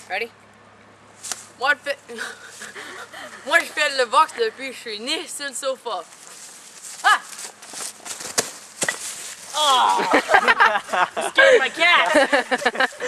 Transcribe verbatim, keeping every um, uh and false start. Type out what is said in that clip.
Ready? Moi, je fais... Moi, je fais le box depuis que je suis né sur le sofa. Ah! Oh! Scared my cat!